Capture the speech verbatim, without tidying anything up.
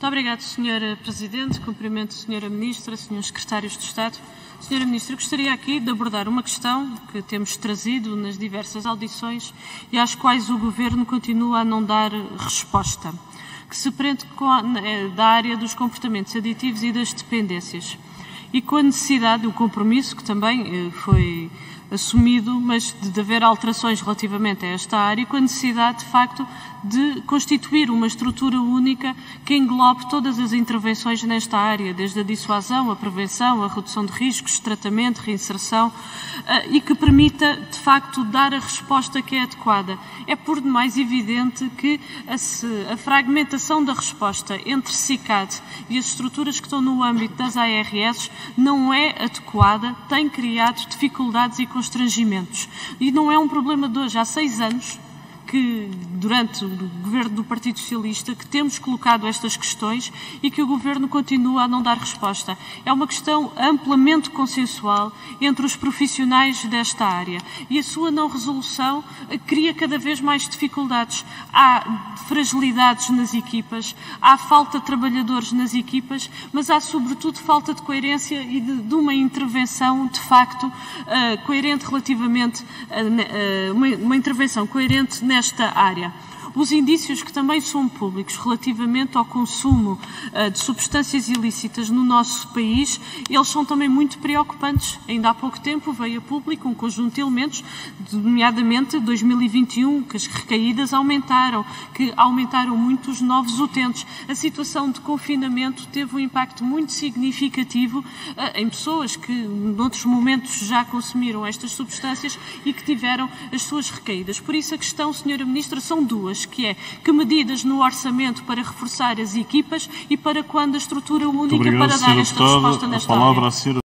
Muito obrigada, senhora Presidente. Cumprimento a senhora Ministra, senhores Secretários de Estado. senhora Ministra, gostaria aqui de abordar uma questão que temos trazido nas diversas audições e às quais o Governo continua a não dar resposta, que se prende com a, da área dos comportamentos aditivos e das dependências. E com a necessidade, o compromisso que também foi assumido, mas de haver alterações relativamente a esta área, com a necessidade, de facto, de constituir uma estrutura única que englobe todas as intervenções nesta área, desde a dissuasão, a prevenção, a redução de riscos, tratamento, reinserção, e que permita, de facto, dar a resposta que é adequada. É por demais evidente que a, a fragmentação da resposta entre SICAD e as estruturas que estão no âmbito das A R S não é adequada, tem criado dificuldades e constrangimentos. E não é um problema de hoje. Há seis anos que, durante o governo do Partido Socialista, que temos colocado estas questões e que o Governo continua a não dar resposta. É uma questão amplamente consensual entre os profissionais desta área e a sua não resolução cria cada vez mais dificuldades. Há fragilidades nas equipas, há falta de trabalhadores nas equipas, mas há sobretudo falta de coerência e de, de uma intervenção de facto uh, coerente relativamente, uh, uh, uma, uma intervenção coerente nesta área. Os indícios que também são públicos relativamente ao consumo uh, de substâncias ilícitas no nosso país, eles são também muito preocupantes. Ainda há pouco tempo veio a público um conjunto de elementos, nomeadamente dois mil e vinte e um, que as recaídas aumentaram, que aumentaram muito os novos utentes. A situação de confinamento teve um impacto muito significativo uh, em pessoas que, noutros momentos, já consumiram estas substâncias e que tiveram as suas recaídas. Por isso, a questão, senhora Ministra, são duas, que é que medidas no orçamento para reforçar as equipas e para quando a estrutura única para dar esta resposta nesta área.